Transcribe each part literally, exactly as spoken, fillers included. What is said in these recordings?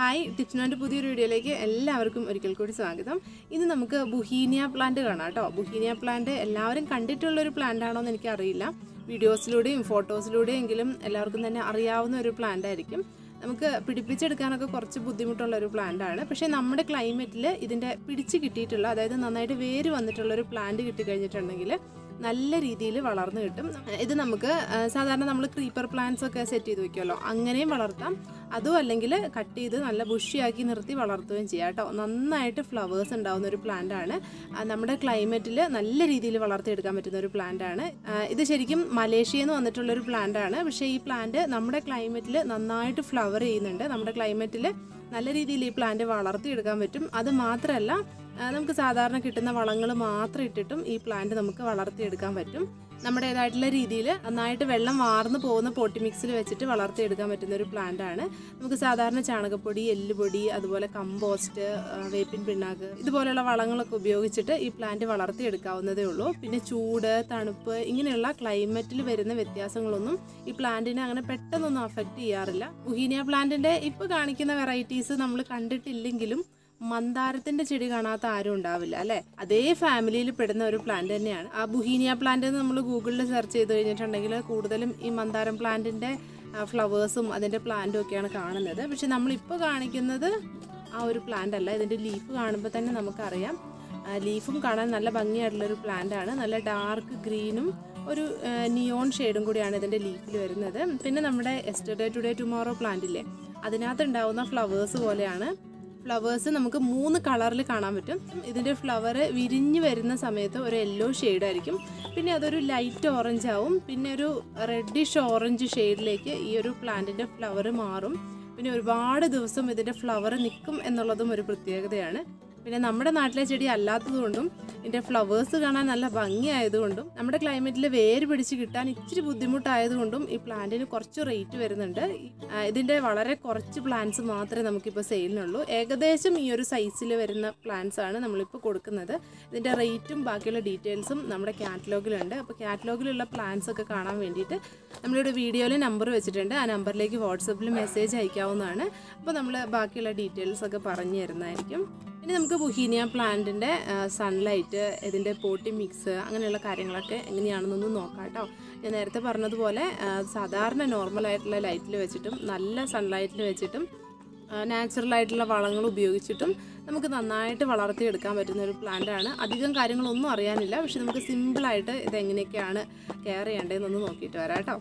Hi ടിപ്സിനോൻ്റെ പുതിയൊരു വീഡിയോയിലേക്ക് എല്ലാവർക്കും ഒരിക്കൽ കൂടി സ്വാഗതം. ഇന്ന് നമുക്ക് ബുഹീനിയ പ്ലാന്റ് കാണാം കേട്ടോ. ബുഹീനിയ പ്ലാന്റ് എല്ലാവരും കണ്ടിട്ടുള്ളൊരു പ്ലാന്റ് ആണോ എന്ന് എനിക്കറിയില്ല. വീഡിയോസിലൂടെയും ഫോട്ടോസിലൂടെയും എങ്കിലും എല്ലാവർക്കും തന്നെ അറിയാവുന്ന ഒരു പ്ലാന്റ് ആയിരിക്കും. നമുക്ക് പിടിപ്പിച്ചെടുക്കാനൊക്കെ കുറച്ച് ബുദ്ധിമുട്ടുള്ളൊരു പ്ലാന്റ് ആണ്. പക്ഷേ നമ്മുടെ ക്ലൈമറ്റിൽ ഇതിൻ്റെ പിടിച്ച് കിട്ടിയിട്ടുള്ള, അതായത് നന്നായിട്ട് വേര് വന്നിട്ടുള്ളൊരു പ്ലാന്റ് കിട്ടിക്കഴിഞ്ഞിട്ടുണ്ടെങ്കിൽ നല്ല രീതിയിൽ വളർന്നു കിട്ടും. ഇത് നമുക്ക് സാധാരണ നമ്മൾ ക്രീപ്പർ പ്ലാന്റ്സ് ഒക്കെ സെറ്റ് ചെയ്ത് വെക്കുമല്ലോ, അങ്ങനെയും വളർത്താം. അതും അല്ലെങ്കിൽ കട്ട് ചെയ്ത് നല്ല ബുഷിയാക്കി നിർത്തി വളർത്തുകയും ചെയ്യാം കേട്ടോ. നന്നായിട്ട് ഫ്ലവേഴ്സ് ഉണ്ടാകുന്ന ഒരു പ്ലാന്റ് ആണ്. നമ്മുടെ ക്ലൈമറ്റിൽ നല്ല രീതിയിൽ വളർത്തിയെടുക്കാൻ പറ്റുന്ന ഒരു പ്ലാന്റ് ആണ്. ഇത് ശരിക്കും മലേഷ്യയിൽ നിന്ന് വന്നിട്ടുള്ളൊരു പ്ലാന്റ് ആണ്. പക്ഷേ ഈ പ്ലാന്റ് നമ്മുടെ ക്ലൈമറ്റിൽ നന്നായിട്ട് ഫ്ലവർ ചെയ്യുന്നുണ്ട്. നമ്മുടെ ക്ലൈമറ്റിൽ നല്ല രീതിയിൽ ഈ പ്ലാന്റ് വളർത്തിയെടുക്കാൻ പറ്റും. അത് മാത്രമല്ല, നമുക്ക് സാധാരണ കിട്ടുന്ന വളങ്ങൾ മാത്രം ഇട്ടിട്ടും ഈ പ്ലാന്റ് നമുക്ക് വളർത്തിയെടുക്കാൻ പറ്റും. നമ്മുടേതായിട്ടുള്ള രീതിയിൽ നന്നായിട്ട് വെള്ളം വാർന്നു പോകുന്ന പോട്ടി മിക്സിൽ വെച്ചിട്ട് വളർത്തിയെടുക്കാൻ പറ്റുന്ന ഒരു പ്ലാന്റ് ആണ്. നമുക്ക് സാധാരണ ചാണകപ്പൊടി, എല്ലുപൊടി, അതുപോലെ കമ്പോസ്റ്റ്, വേപ്പിൻ പിണ്ണാക്ക് ഇതുപോലെയുള്ള വളങ്ങളൊക്കെ ഉപയോഗിച്ചിട്ട് ഈ പ്ലാന്റ് വളർത്തിയെടുക്കാവുന്നതേ ഉള്ളൂ. പിന്നെ ചൂട്, തണുപ്പ് ഇങ്ങനെയുള്ള ക്ലൈമറ്റിൽ വരുന്ന വ്യത്യാസങ്ങളൊന്നും ഈ പ്ലാന്റിനെ അങ്ങനെ പെട്ടെന്നൊന്നും അഫക്റ്റ് ചെയ്യാറില്ല. ബുഹീനിയ പ്ലാന്റിൻ്റെ ഇപ്പോൾ കാണിക്കുന്ന വെറൈറ്റീസ് നമ്മൾ കണ്ടിട്ടില്ലെങ്കിലും മന്ദാരത്തിന്റെ ചെടി കാണാത്ത ആരും ഉണ്ടാവില്ല അല്ലേ. അതേ ഫാമിലിയിൽ പെടുന്ന ഒരു പ്ലാന്റ് തന്നെയാണ് ആ ബുഹീനിയ പ്ലാന്റ്. നമ്മൾ ഗൂഗിളിൽ സെർച്ച് ചെയ്ത് കഴിഞ്ഞിട്ടുണ്ടെങ്കിൽ കൂടുതലും ഈ മന്ദാരം പ്ലാന്റിന്റെ ഫ്ലവേഴ്സും അതിന്റെ പ്ലാന്റും ഒക്കെയാണ് കാണുന്നത്. പക്ഷെ നമ്മളിപ്പോൾ കാണിക്കുന്നത് ആ ഒരു പ്ലാന്റ് അല്ല. ഇതിന്റെ ലീഫ് കാണുമ്പോൾ തന്നെ നമുക്കറിയാം. ലീഫും കാണാൻ നല്ല ഭംഗിയായിട്ടുള്ളൊരു പ്ലാന്റ് ആണ്. നല്ല ഡാർക്ക് ഗ്രീനും ഒരു നിയോൺ ഷെയ്ഡും കൂടിയാണ് ഇതിൻ്റെ ലീഫിൽ വരുന്നത്. പിന്നെ നമ്മുടെ യെസ്റ്റർഡേ ടുഡേ ടുമോറോ പ്ലാന്റില്ലേ, അതിനകത്ത് ഉണ്ടാവുന്ന ഫ്ലവേഴ്സ് പോലെയാണ്. ഫ്ലവേഴ്സ് നമുക്ക് മൂന്ന് കളറിൽ കാണാൻ പറ്റും. ഇതിൻ്റെ ഫ്ലവർ വിരിഞ്ഞ് വരുന്ന സമയത്ത് ഒരു യെല്ലോ ഷെയ്ഡായിരിക്കും, പിന്നെ അതൊരു ലൈറ്റ് ഓറഞ്ച് ആവും, പിന്നെ ഒരു റെഡിഷ് ഓറഞ്ച് ഷെയ്ഡിലേക്ക് ഈ ഒരു പ്ലാന്റിൻ്റെ ഫ്ലവർ മാറും. പിന്നെ ഒരുപാട് ദിവസം ഇതിൻ്റെ ഫ്ലവർ നിൽക്കും എന്നുള്ളതും ഒരു പ്രത്യേകതയാണ്. പിന്നെ നമ്മുടെ നാട്ടിലെ ചെടി അല്ലാത്തതുകൊണ്ടും ഇതിൻ്റെ ഫ്ലവേഴ്സ് കാണാൻ നല്ല ഭംഗിയായതുകൊണ്ടും നമ്മുടെ ക്ലൈമറ്റിൽ വേര് പിടിച്ച് കിട്ടാൻ ഇച്ചിരി ബുദ്ധിമുട്ടായതുകൊണ്ടും ഈ പ്ലാന്റിന് കുറച്ച് റേറ്റ് വരുന്നുണ്ട്. ഇതിൻ്റെ വളരെ കുറച്ച് പ്ലാന്റ്സ് മാത്രമേ നമുക്കിപ്പോൾ സെയിലിനുള്ളൂ. ഏകദേശം ഈ ഒരു സൈസിൽ വരുന്ന പ്ലാന്റ്സ് ആണ് നമ്മളിപ്പോൾ കൊടുക്കുന്നത്. ഇതിൻ്റെ റേറ്റും ബാക്കിയുള്ള ഡീറ്റെയിൽസും നമ്മുടെ കാറ്റലോഗിലുണ്ട്. അപ്പോൾ കാറ്റലോഗിലുള്ള പ്ലാന്റ്സ് ഒക്കെ കാണാൻ വേണ്ടിയിട്ട് നമ്മളിവിടെ വീഡിയോയിൽ നമ്പർ വെച്ചിട്ടുണ്ട്. ആ നമ്പറിലേക്ക് വാട്സപ്പിൽ മെസ്സേജ് അയക്കാവുന്നതാണ്. അപ്പോൾ നമ്മൾ ബാക്കിയുള്ള ഡീറ്റെയിൽസ് ഒക്കെ പറഞ്ഞു തരുന്നതായിരിക്കും. ഇനി നമുക്ക് ബുഹീനിയ പ്ലാന്റിൻ്റെ സൺലൈറ്റ്, ഇതിൻ്റെ പോട്ടി മിക്സ്, അങ്ങനെയുള്ള കാര്യങ്ങളൊക്കെ എങ്ങനെയാണെന്നൊന്ന് നോക്കാം കേട്ടോ. ഞാൻ നേരത്തെ പറഞ്ഞതുപോലെ സാധാരണ നോർമലായിട്ടുള്ള ലൈറ്റിൽ വെച്ചിട്ടും നല്ല സൺലൈറ്റിൽ വെച്ചിട്ടും നാച്ചുറലായിട്ടുള്ള വളങ്ങൾ ഉപയോഗിച്ചിട്ടും നമുക്ക് നന്നായിട്ട് വളർത്തിയെടുക്കാൻ പറ്റുന്ന ഒരു പ്ലാന്റാണ്. അധികം കാര്യങ്ങളൊന്നും അറിയാനില്ല, പക്ഷെ നമുക്ക് സിമ്പിളായിട്ട് ഇതെങ്ങനെയൊക്കെയാണ് കെയർ ചെയ്യേണ്ടതെന്നൊന്ന് നോക്കിയിട്ട് വരാം കേട്ടോ.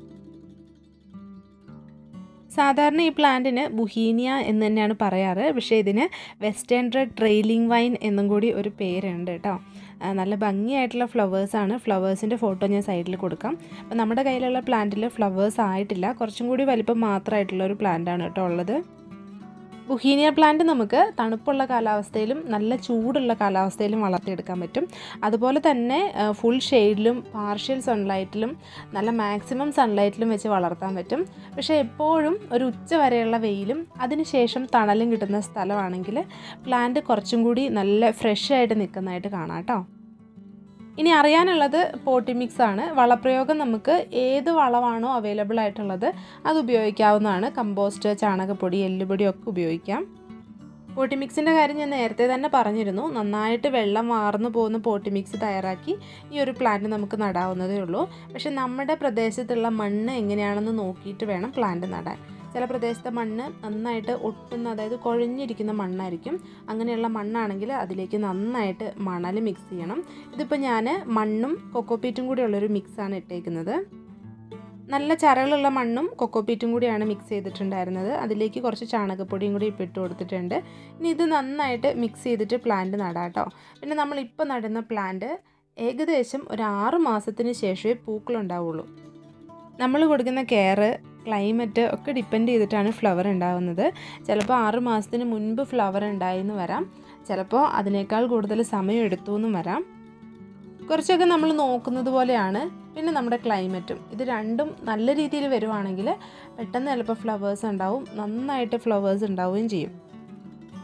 സാധാരണ ഈ പ്ലാന്റിന് ബുഹീനിയ എന്ന് തന്നെയാണ് പറയാറ്. പക്ഷേ ഇതിന് വെസ്റ്റേൺ റെഡ് ട്രെയിലിംഗ് വൈൻ എന്നും കൂടി ഒരു പേരുണ്ട് കേട്ടോ. നല്ല ഭംഗിയായിട്ടുള്ള ഫ്ലവേഴ്സാണ്. ഫ്ലവേഴ്സിൻ്റെ ഫോട്ടോ ഞാൻ സൈഡിൽ കൊടുക്കാം. അപ്പോൾ നമ്മുടെ കയ്യിലുള്ള പ്ലാന്റിൽ ഫ്ലവേഴ്സ് ആയിട്ടില്ല, കുറച്ചും കൂടി വലിപ്പം മാത്രമായിട്ടുള്ള ഒരു പ്ലാന്റാണ് കേട്ടോ ഉള്ളത്. ബുഹീനിയ പ്ലാന്റ് നമുക്ക് തണുപ്പുള്ള കാലാവസ്ഥയിലും നല്ല ചൂടുള്ള കാലാവസ്ഥയിലും വളർത്തിയെടുക്കാൻ പറ്റും. അതുപോലെ തന്നെ ഫുൾ ഷെയ്ഡിലും പാർഷ്യൽ സൺലൈറ്റിലും നല്ല മാക്സിമം സൺലൈറ്റിലും വെച്ച് വളർത്താൻ പറ്റും. പക്ഷേ എപ്പോഴും ഒരു ഉച്ച വരെയുള്ള വെയിലും അതിനുശേഷം തണലും കിട്ടുന്ന സ്ഥലമാണെങ്കിൽ പ്ലാന്റ് കുറച്ചും കൂടി നല്ല ഫ്രഷ് ആയിട്ട് നിൽക്കുന്നതായിട്ട് കാണാം കേട്ടോ. ഇനി അറിയാനുള്ളത് പോട്ടി മിക്സ് ആണ്. വളപ്രയോഗം നമുക്ക് ഏത് വളമാണോ അവൈലബിൾ ആയിട്ടുള്ളത് അത് ഉപയോഗിക്കാവുന്നതാണ്. കമ്പോസ്റ്റ്, ചാണകപ്പൊടി, എല്ലുപൊടി ഒക്കെ ഉപയോഗിക്കാം. പോട്ടി മിക്സിൻ്റെ കാര്യം ഞാൻ നേരത്തെ തന്നെ പറഞ്ഞിരുന്നു. നന്നായിട്ട് വെള്ളം വാർന്നു പോകുന്ന പോട്ടി മിക്സ് തയ്യാറാക്കി ഈ ഒരു പ്ലാന്റ് നമുക്ക് നടാവുന്നതേ ഉള്ളൂ. പക്ഷേ നമ്മുടെ പ്രദേശത്തുള്ള മണ്ണ് എങ്ങനെയാണെന്ന് നോക്കിയിട്ട് വേണം പ്ലാന്റ് നടാൻ. ചില പ്രദേശത്തെ മണ്ണ് നന്നായിട്ട് ഒട്ടുന്ന, അതായത് കുഴഞ്ഞിരിക്കുന്ന മണ്ണായിരിക്കും. അങ്ങനെയുള്ള മണ്ണാണെങ്കിൽ അതിലേക്ക് നന്നായിട്ട് മണൽ മിക്സ് ചെയ്യണം. ഇതിപ്പോൾ ഞാൻ മണ്ണും കൊക്കോപീറ്റും കൂടിയുള്ളൊരു മിക്സാണ് ഇട്ടേക്കുന്നത്. നല്ല ചരളുള്ള മണ്ണും കൊക്കോപീറ്റും കൂടിയാണ് മിക്സ് ചെയ്തിട്ടുണ്ടായിരുന്നത്. അതിലേക്ക് കുറച്ച് ചാണകപ്പൊടിയും കൂടി ഇപ്പോൾ ഇട്ട് കൊടുത്തിട്ടുണ്ട്. ഇനി ഇത് നന്നായിട്ട് മിക്സ് ചെയ്തിട്ട് പ്ലാന്റ് നടാം കേട്ടോ. പിന്നെ നമ്മളിപ്പോൾ നടുന്ന പ്ലാന്റ് ഏകദേശം ഒരു ആറ് മാസത്തിന് ശേഷമേ പൂക്കളുണ്ടാവുള്ളൂ. നമ്മൾ കൊടുക്കുന്ന കെയർ, ക്ലൈമറ്റ് ഒക്കെ ഡിപ്പെൻഡ് ചെയ്തിട്ടാണ് ഫ്ലവർ ഉണ്ടാകുന്നത്. ചിലപ്പോൾ ആറ് മാസത്തിന് മുൻപ് ഫ്ലവർ ഉണ്ടായെന്ന് വരാം, ചിലപ്പോൾ അതിനേക്കാൾ കൂടുതൽ സമയം എടുത്തു എന്നും വരാം. കുറച്ചൊക്കെ നമ്മൾ നോക്കുന്നത് പോലെയാണ്. പിന്നെ നമ്മുടെ ക്ലൈമറ്റും, ഇത് രണ്ടും നല്ല രീതിയിൽ വരുവാണെങ്കിൽ പെട്ടെന്ന് ചിലപ്പോൾ ഫ്ലവേഴ്സ് ഉണ്ടാവും, നന്നായിട്ട് ഫ്ലവേഴ്സ് ഉണ്ടാവുകയും ചെയ്യും.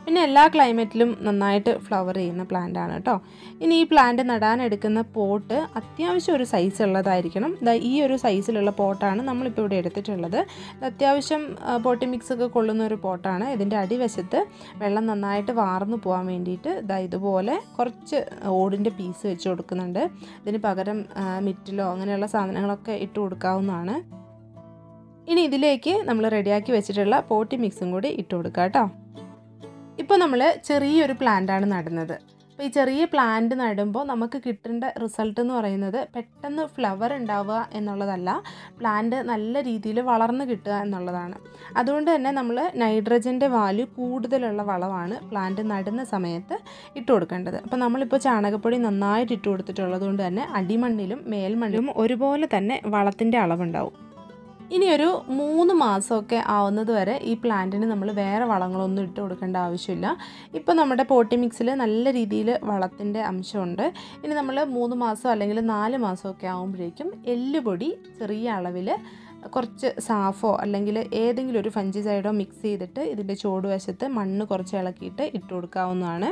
പിന്നെ എല്ലാ ക്ലൈമറ്റിലും നന്നായിട്ട് ഫ്ലവർ ചെയ്യുന്ന പ്ലാന്റ് ആണ് കേട്ടോ. ഇനി ഈ പ്ലാന്റ് നടാനെടുക്കുന്ന പോട്ട് അത്യാവശ്യം ഒരു സൈസ് ഉള്ളതായിരിക്കണം. ഈ ഒരു സൈസിലുള്ള പോട്ടാണ് നമ്മളിപ്പോൾ ഇവിടെ എടുത്തിട്ടുള്ളത്. ഇത് അത്യാവശ്യം പോട്ടി മിക്സ് ഒക്കെ കൊള്ളുന്ന ഒരു പോട്ടാണ്. ഇതിൻ്റെ അടിവശത്ത് വെള്ളം നന്നായിട്ട് വാർന്നു പോകാൻ വേണ്ടിയിട്ട് ഇതാ ഇതുപോലെ കുറച്ച് ഓടിൻ്റെ പീസ് വെച്ച് കൊടുക്കുന്നുണ്ട്. ഇതിന് പകരം മിറ്റിലോ അങ്ങനെയുള്ള സാധനങ്ങളൊക്കെ ഇട്ട് കൊടുക്കാവുന്നതാണ്. ഇനി ഇതിലേക്ക് നമ്മൾ റെഡിയാക്കി വെച്ചിട്ടുള്ള പോട്ടി മിക്സും കൂടി ഇട്ട് കൊടുക്കുക കേട്ടോ. ഇപ്പോൾ നമ്മൾ ചെറിയൊരു പ്ലാന്റാണ് നടുന്നത്. അപ്പോൾ ഈ ചെറിയ പ്ലാന്റ് നടുമ്പോൾ നമുക്ക് കിട്ടേണ്ട റിസൾട്ട് എന്ന് പറയുന്നത് പെട്ടെന്ന് ഫ്ലവർ ഉണ്ടാവുക എന്നുള്ളതല്ല, പ്ലാന്റ് നല്ല രീതിയിൽ വളർന്ന് കിട്ടുക എന്നുള്ളതാണ്. അതുകൊണ്ട് തന്നെ നമ്മൾ നൈട്രജൻ്റെ വാല്യൂ കൂടുതലുള്ള വളമാണ് പ്ലാന്റ് നടുന്ന സമയത്ത് ഇട്ട് കൊടുക്കേണ്ടത്. അപ്പോൾ നമ്മളിപ്പോൾ ചാണകപ്പൊടി നന്നായിട്ട് ഇട്ട് കൊടുത്തിട്ടുള്ളത് കൊണ്ട് തന്നെ അടിമണ്ണിലും മേൽമണ്ണിലും ഒരുപോലെ തന്നെ വളത്തിൻ്റെ അളവുണ്ടാവും. ഇനിയൊരു മൂന്ന് മാസമൊക്കെ ആവുന്നത് വരെ ഈ പ്ലാന്റിന് നമ്മൾ വേറെ വളങ്ങളൊന്നും ഇട്ട് കൊടുക്കേണ്ട ആവശ്യമില്ല. ഇപ്പോൾ നമ്മുടെ പോട്ടി മിക്സിൽ നല്ല രീതിയിൽ വളത്തിൻ്റെ അംശമുണ്ട്. ഇനി നമ്മൾ മൂന്ന് മാസം അല്ലെങ്കിൽ നാല് മാസമൊക്കെ ആകുമ്പോഴേക്കും എല്ലുപൊടി ചെറിയ അളവിൽ കുറച്ച് സാഫോ അല്ലെങ്കിൽ ഏതെങ്കിലും ഒരു ഫംഗിസൈഡോ മിക്സ് ചെയ്തിട്ട് ഇതിൻ്റെ ചുവടുവശത്ത് മണ്ണ് കുറച്ച് ഇളക്കിയിട്ട് ഇട്ട് കൊടുക്കാവുന്നതാണ്.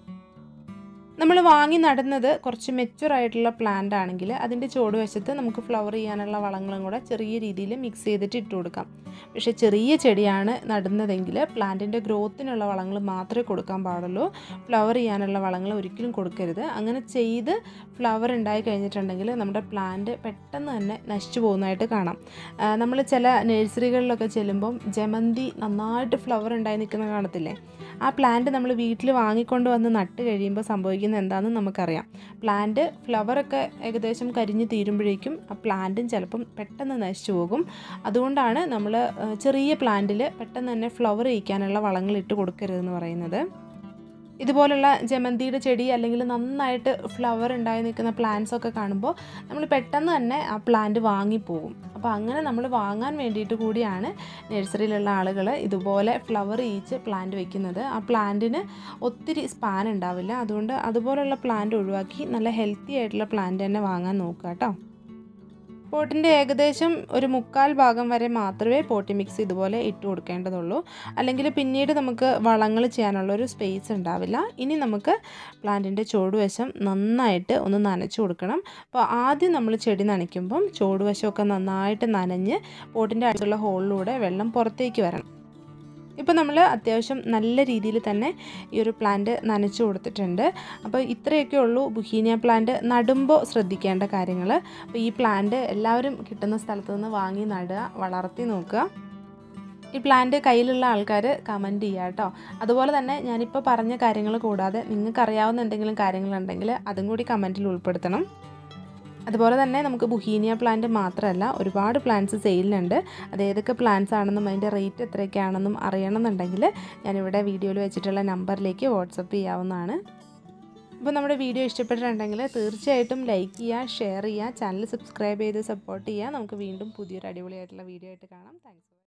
നമ്മൾ വാങ്ങി നടുന്നത് കുറച്ച് മെച്യൂർ ആയിട്ടുള്ള പ്ലാന്റ് ആണെങ്കിൽ അതിൻ്റെ ചുവടുവശത്ത് നമുക്ക് ഫ്ലവർ ചെയ്യാനുള്ള വളങ്ങളും കൂടെ ചെറിയ രീതിയിൽ മിക്സ് ചെയ്തിട്ട് ഇട്ട് കൊടുക്കാം. പക്ഷേ ചെറിയ ചെടിയാണ് നടുന്നതെങ്കിൽ പ്ലാന്റിൻ്റെ ഗ്രോത്തിനുള്ള വളങ്ങൾ മാത്രമേ കൊടുക്കാൻ പാടുള്ളൂ. ഫ്ലവർ ചെയ്യാനുള്ള വളങ്ങൾ ഒരിക്കലും കൊടുക്കരുത്. അങ്ങനെ ചെയ്ത് ഫ്ലവർ ഉണ്ടായി കഴിഞ്ഞിട്ടുണ്ടെങ്കിൽ നമ്മുടെ പ്ലാന്റ് പെട്ടെന്ന് തന്നെ നശിച്ചു പോകുന്നതായിട്ട് കാണാം. നമ്മൾ ചില നഴ്സറികളിലൊക്കെ ചെല്ലുമ്പം ജമന്തി നന്നായിട്ട് ഫ്ലവർ ഉണ്ടായി നിൽക്കുന്ന കാണത്തില്ലേ? ആ പ്ലാന്റ് നമ്മൾ വീട്ടിൽ വാങ്ങിക്കൊണ്ട് വന്ന് നട്ട് കഴിയുമ്പോൾ സംഭവിക്കുന്നത് എന്താണെന്ന് നമുക്കറിയാം. പ്ലാന്റ് ഫ്ലവറൊക്കെ ഏകദേശം കരിഞ്ഞ് തീരുമ്പോഴേക്കും ആ പ്ലാന്റും ചിലപ്പം പെട്ടെന്ന് നശിച്ചു പോകും. അതുകൊണ്ടാണ് നമ്മൾ ചെറിയ പ്ലാന്റിൽ പെട്ടെന്ന് തന്നെ ഫ്ലവർ ചെയ്യിക്കാനുള്ള വളങ്ങൾ ഇട്ട് കൊടുക്കരുതെന്ന് പറയുന്നത്. ഇതുപോലുള്ള ജമന്തിയുടെ ചെടി അല്ലെങ്കിൽ നന്നായിട്ട് ഫ്ലവർ ഉണ്ടായി നിൽക്കുന്ന പ്ലാന്റ്സ് ഒക്കെ കാണുമ്പോൾ നമ്മൾ പെട്ടെന്ന് തന്നെ ആ പ്ലാന്റ് വാങ്ങിപ്പോകും. അപ്പോൾ അങ്ങനെ നമ്മൾ വാങ്ങാൻ വേണ്ടിയിട്ട് കൂടിയാണ് നഴ്സറിയിലുള്ള ആളുകൾ ഇതുപോലെ ഫ്ലവർ ചെയ്യിച്ച് പ്ലാന്റ് വയ്ക്കുന്നത്. ആ പ്ലാന്റിന് ഒത്തിരി സ്പാൻ ഉണ്ടാവില്ല. അതുകൊണ്ട് അതുപോലുള്ള പ്ലാന്റ് ഒഴിവാക്കി നല്ല ഹെൽത്തി ആയിട്ടുള്ള പ്ലാന്റ് തന്നെ വാങ്ങാൻ നോക്കുക കേട്ടോ. പോട്ടിൻ്റെ ഏകദേശം ഒരു മുക്കാൽ ഭാഗം വരെ മാത്രമേ പോട്ടി മിക്സ് ഇതുപോലെ ഇട്ട് കൊടുക്കേണ്ടതുള്ളൂ. അല്ലെങ്കിൽ പിന്നീട് നമുക്ക് വളങ്ങൾ ചെയ്യാനുള്ള ഒരു സ്പേസ് ഉണ്ടാവില്ല. ഇനി നമുക്ക് പ്ലാന്റിൻ്റെ ചുവടുവശം നന്നായിട്ട് ഒന്ന് നനച്ച് കൊടുക്കണം. അപ്പോൾ ആദ്യം നമ്മൾ ചെടി നനയ്ക്കുമ്പം ചുവടുവശമൊക്കെ നന്നായിട്ട് നനഞ്ഞ് പോട്ടിൻ്റെ അടുത്തുള്ള ഹോളിലൂടെ വെള്ളം പുറത്തേക്ക് വരണം. ഇപ്പോൾ നമ്മൾ അത്യാവശ്യം നല്ല രീതിയിൽ തന്നെ ഈ ഒരു പ്ലാന്റ് നനച്ചു കൊടുത്തിട്ടുണ്ട്. അപ്പോൾ ഇത്രയൊക്കെ ഉള്ളൂ ബുഹീനിയ പ്ലാന്റ് നടുമ്പോൾ ശ്രദ്ധിക്കേണ്ട കാര്യങ്ങൾ. അപ്പോൾ ഈ പ്ലാന്റ് എല്ലാവരും കിട്ടുന്ന സ്ഥലത്ത് നിന്ന് വാങ്ങി നടുക, വളർത്തി നോക്കുക. ഈ പ്ലാന്റ് കയ്യിലുള്ള ആൾക്കാർ കമൻറ്റ് ചെയ്യുക കേട്ടോ. അതുപോലെ തന്നെ ഞാനിപ്പോൾ പറഞ്ഞ കാര്യങ്ങൾ കൂടാതെ നിങ്ങൾക്കറിയാവുന്ന എന്തെങ്കിലും കാര്യങ്ങളുണ്ടെങ്കിൽ അതും കൂടി കമൻറ്റിൽ ഉൾപ്പെടുത്തണം. അതുപോലെ തന്നെ നമുക്ക് ബുഹീനിയ പ്ലാന്റ് മാത്രമല്ല ഒരുപാട് പ്ലാന്റ്സ് സെയിലിനുണ്ട്. അത് ഏതൊക്കെ പ്ലാന്റ്സ് ആണെന്നും അതിൻ്റെ റേറ്റ് എത്രയൊക്കെയാണെന്നും അറിയണമെന്നുണ്ടെങ്കിൽ ഞാനിവിടെ വീഡിയോയിൽ വെച്ചിട്ടുള്ള നമ്പറിലേക്ക് വാട്സപ്പ് ചെയ്യാവുന്നതാണ്. അപ്പോൾ നമ്മുടെ വീഡിയോ ഇഷ്ടപ്പെട്ടിട്ടുണ്ടെങ്കിൽ തീർച്ചയായിട്ടും ലൈക്ക് ചെയ്യുക, ഷെയർ ചെയ്യുക, ചാനൽ സബ്സ്ക്രൈബ് ചെയ്ത് സപ്പോർട്ട് ചെയ്യുക. നമുക്ക് വീണ്ടും പുതിയൊരു അടിപൊളിയായിട്ടുള്ള വീഡിയോ ആയിട്ട് കാണാം. താങ്ക്സ്.